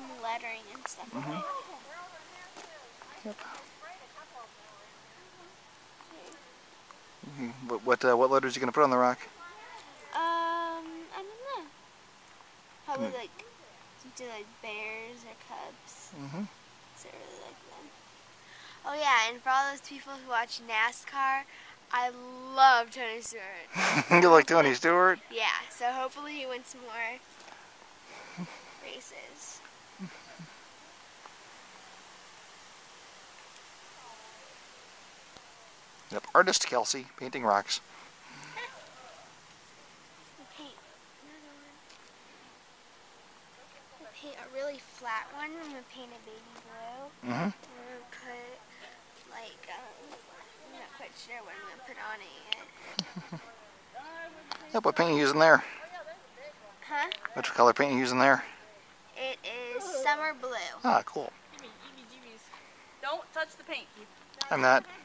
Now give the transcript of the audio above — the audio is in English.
lettering and stuff on it. Yep. What letters are you going to put on the rock? I don't know. Probably like something like bears or cubs. So I really like them. Oh yeah, and for all those people who watch NASCAR, I love Tony Stewart. You like Tony Stewart? Yeah, so hopefully he wins some more races. Yep. Artist Kelsey, painting rocks. Paint a really flat one. I'm gonna paint a baby blue. Mm-hmm. I'm gonna put like I'm not quite sure what I'm gonna put on it yet. Yep. What paint are you using there? Huh? Which color paint are you using there? It is summer blue. Ah, cool. Don't touch the paint. I'm not.